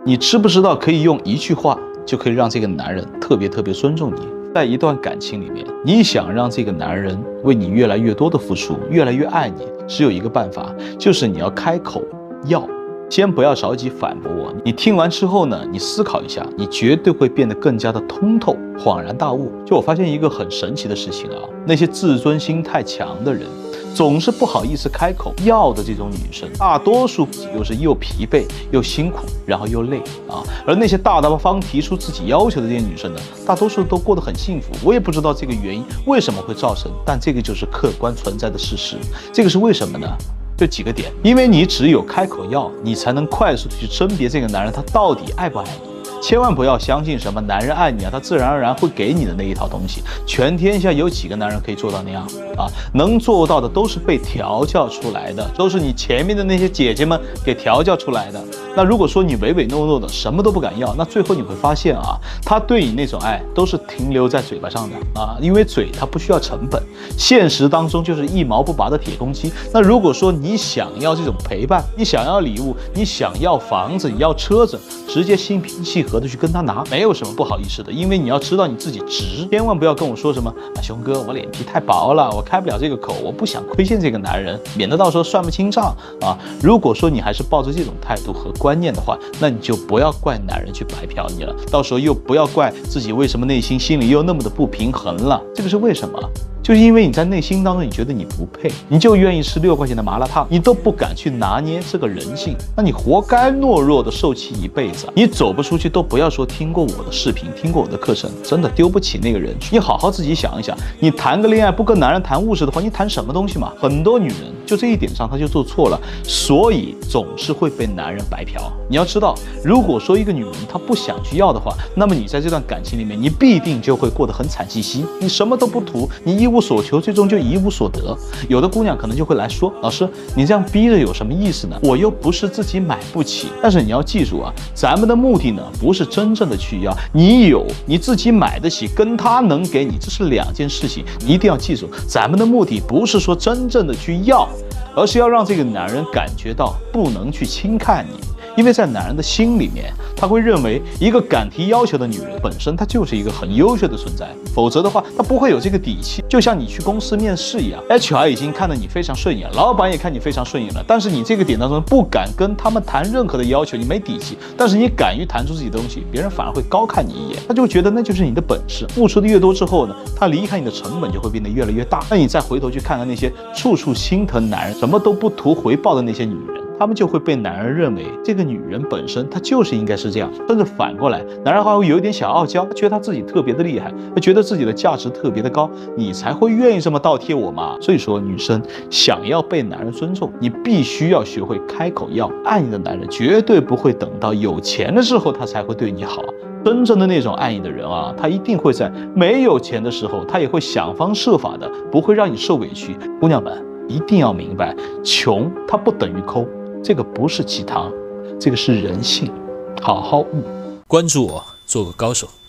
你知不知道可以用一句话就可以让这个男人特别尊重你？在一段感情里面，你想让这个男人为你越来越多的付出，越来越爱你，只有一个办法，就是你要开口要。先不要着急反驳我，你听完之后呢，你思考一下，你绝对会变得更加的通透，恍然大悟。就我发现一个很神奇的事情啊，那些自尊心太强的人，总是不好意思开口要的这种女生，大多数又是又疲惫又辛苦，然后又累啊。而那些大大方提出自己要求的这些女生呢，大多数都过得很幸福。我也不知道这个原因为什么会造成，但这个就是客观存在的事实。这个是为什么呢？就几个点，因为你只有开口要，你才能快速的去甄别这个男人他到底爱不爱你。千万不要相信什么男人爱你啊，他自然而然会给你的那一套东西。全天下有几个男人可以做到那样啊？能做到的都是被调教出来的，都是你前面的那些姐姐们给调教出来的。那如果说你唯唯诺诺的，什么都不敢要，那最后你会发现啊，他对你那种爱都是停留在嘴巴上的啊，因为嘴它不需要成本，现实当中就是一毛不拔的铁公鸡。那如果说你想要这种陪伴，你想要礼物，你想要房子，你要车子，直接心平气和的去跟他拿，没有什么不好意思的，因为你要知道你自己值。千万不要跟我说什么啊，熊哥，我脸皮太薄了，我开不了这个口，我不想亏欠这个男人，免得到时候算不清账啊。如果说你还是抱着这种态度和观念的话，那你就不要怪男人去白嫖你了，到时候又不要怪自己为什么内心心里又那么的不平衡了。这个是为什么？就是因为你在内心当中你觉得你不配，你就愿意吃6块钱的麻辣烫，你都不敢去拿捏这个人性，那你活该懦弱的受气一辈子。你走不出去都不要说听过我的视频，听过我的课程，真的丢不起那个人。你好好自己想一想，你谈个恋爱不跟男人谈务实的话，你谈什么东西嘛？很多女人就这一点上她就做错了，所以总是会被男人白嫖。你要知道，如果说一个女人她不想去要的话，那么你在这段感情里面，你必定就会过得很惨兮兮，你什么都不图，你一无所求，最终就一无所得。有的姑娘可能就会来说，老师，你这样逼着有什么意思呢？我又不是自己买不起。但是你要记住啊，咱们的目的呢，不是真正的去要，你有你自己买得起，跟他能给你，这是2件事情。你一定要记住，咱们的目的不是说真正的去要，而是要让这个男人感觉到不能去轻看你。因为在男人的心里面，他会认为一个敢提要求的女人本身她就是一个很优秀的存在，否则的话他不会有这个底气。就像你去公司面试一样， HR 已经看得你非常顺眼，老板也看你非常顺眼了，但是你这个点当中不敢跟他们谈任何的要求，你没底气，但是你敢于谈出自己的东西，别人反而会高看你一眼，他就会觉得那就是你的本事。付出的越多之后呢，他离开你的成本就会变得越来越大。那你再回头去看看那些处处心疼男人，什么都不图回报的那些女人，他们就会被男人认为这个女人本身她就是应该是这样，甚至反过来，男人还会有一点小傲娇，他觉得他自己特别的厉害，他觉得自己的价值特别的高，你才会愿意这么倒贴我嘛。所以说，女生想要被男人尊重，你必须要学会开口要。爱你的男人绝对不会等到有钱的时候他才会对你好。真正的那种爱你的人啊，他一定会在没有钱的时候，他也会想方设法的，不会让你受委屈。姑娘们一定要明白，穷它不等于抠。这个不是鸡汤，这个是人性，好好悟。 关注我，做个高手。